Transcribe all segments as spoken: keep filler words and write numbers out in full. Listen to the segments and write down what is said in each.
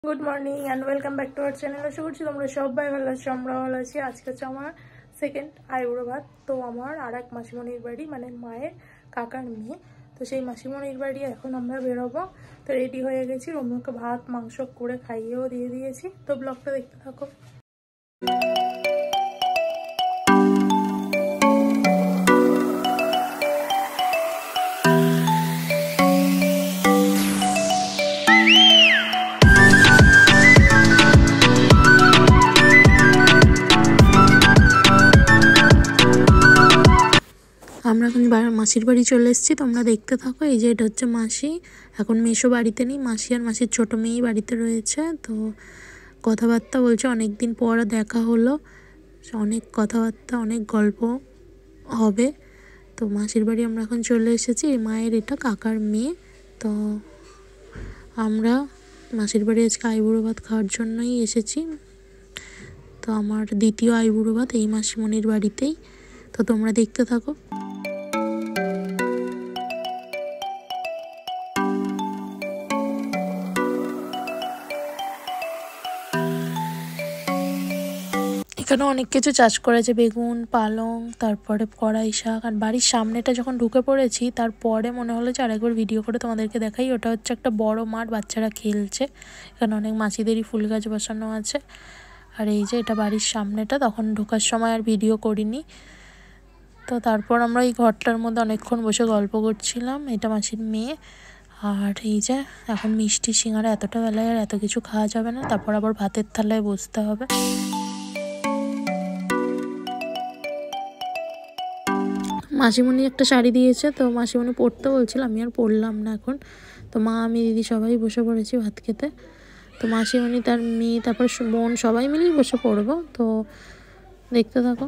Good morning and welcome back to our channel. আশা করছি তোমরা সবাই ভালো আছো, আমরা ভালো আছি। আজকে হচ্ছে আমার সেকেন্ড আইবুড়ো ভাত। তো আমার আর এক মাসিমণির বাড়ি, মানে মায়ের কাকার মেয়ে, তো সেই মাসিমণির বাড়ি এখন আমরা বেরোবো। তো রেডি হয়ে গেছি, রুমকে ভাত মাংস করে খাইয়েও দিয়ে দিয়েছি। তো ব্লগটা দেখতে থাকো। আমরা এখন মাসির বাড়ি চলে এসেছি, তোমরা দেখতে থাকো। এই যে এটা হচ্ছে মাসি, এখন মেশো বাড়িতে নেই, মাসি আর মাসির ছোটো মেয়েই বাড়িতে রয়েছে। তো কথাবার্তা বলছে, অনেক দিন পর দেখা হলো, অনেক কথাবার্তা অনেক গল্প হবে। তো মাসির বাড়ি আমরা এখন চলে এসেছি। এই মায়ের এটা কাকার মেয়ে। তো আমরা মাসির বাড়ি আজকে আইবুড়ো ভাত খাওয়ার জন্যই এসেছি। তো আমার দ্বিতীয় আইবুড়ো ভাত এই মাসিমণির বাড়িতেই। তো তোমরা দেখতে থাকো। এখানে অনেক কিছু চাষ করেছে, বেগুন, পালং, তারপরে কড়াই শাক। আর বাড়ির সামনেটা যখন ঢুকে পড়েছি তারপরে মনে হলো যে আরেকবার ভিডিও করে তোমাদেরকে দেখাই। ওটা হচ্ছে একটা বড় মাঠ, বাচ্চারা খেলছে। এখানে অনেক মাছিদেরই ফুল গাছ বসানো আছে। আর এই যে এটা বাড়ির সামনেটা, তখন ঢোকার সময় আর ভিডিও করিনি। তো তারপর আমরা এই ঘরটার মধ্যে অনেকক্ষণ বসে গল্প করছিলাম। এটা মাসির মেয়ে। আর এই যে এখন মিষ্টি সিঙ্গারা, এতটা বেলায় আর এত কিছু খাওয়া যাবে না, তারপর আবার ভাতের থালায় বসতে হবে। মাসিমণি একটা শাড়ি দিয়েছে, তো মাসিমণি পরতে বলছিল, আমি আর পরলাম না এখন। তো মা, আমি, দিদি সবাই বসে পড়েছি ভাত খেতে। তো মাসিমণি, তার মেয়ে, তারপর বোন, সবাই মিলেই বসে পড়বো। তো দেখতে থাকো।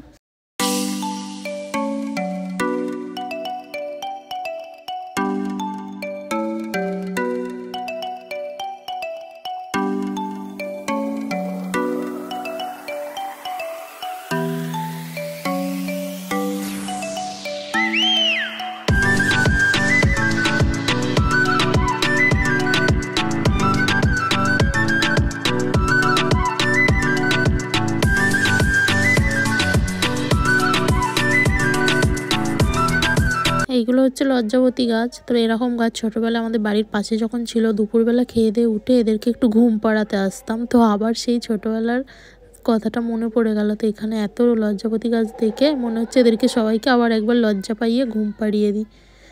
এইগুলো হচ্ছে লজ্জাবতী গাছ। তো এরকম গাছ ছোটোবেলা আমাদের বাড়ির পাশে যখন ছিল, দুপুরবেলা খেয়ে দিয়ে উঠে এদেরকে একটু ঘুম পাড়াতে আসতাম। তো আবার সেই ছোটোবেলার কথাটা মনে পড়ে গেল। তো এখানে এত লজ্জাবতী গাছ দেখে মনে হচ্ছে এদেরকে সবাইকে আবার একবার লজ্জা পাইয়ে ঘুম পাড়িয়ে দিই।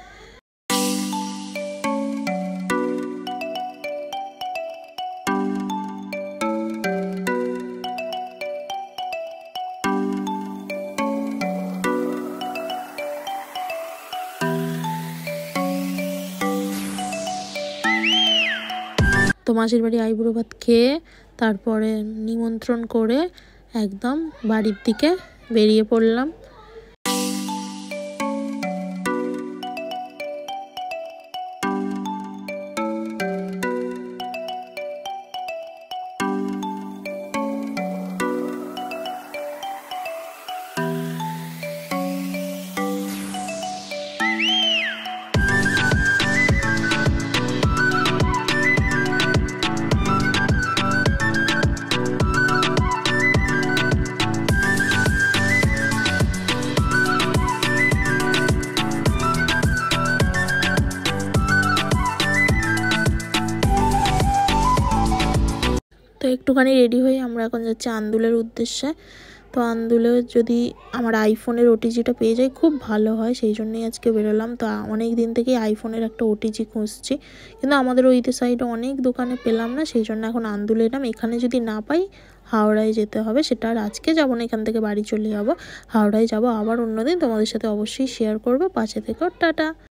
তো মাসির বাড়ি আইবুড়ো ভাত খেয়ে তারপরে নিমন্ত্রণ করে একদম বাড়ির দিকে বেরিয়ে পড়লাম। তো একটুখানি রেডি হয়ে আমরা এখন যাচ্ছি আন্দুলের উদ্দেশ্যে। তো আন্দুলে যদি আমার আইফোনের ওটিজিটা পেয়ে যাই খুব ভালো হয়, সেই জন্যই আজকে বেরোলাম। তো অনেক দিন থেকেই আইফোনের একটা ওটিজি খুঁজছি, কিন্তু আমাদের ওই সাইডে অনেক দোকানে পেলাম না, সেই জন্য এখন আন্দুলে এলাম। এখানে যদি না পাই হাওড়ায় যেতে হবে, সেটা আর আজকে যাবো না, এখান থেকে বাড়ি চলে যাবো। হাওড়ায় যাবো আবার অন্যদিন, তোমাদের সাথে অবশ্যই শেয়ার করবো। পাশে থেকো, টাটা।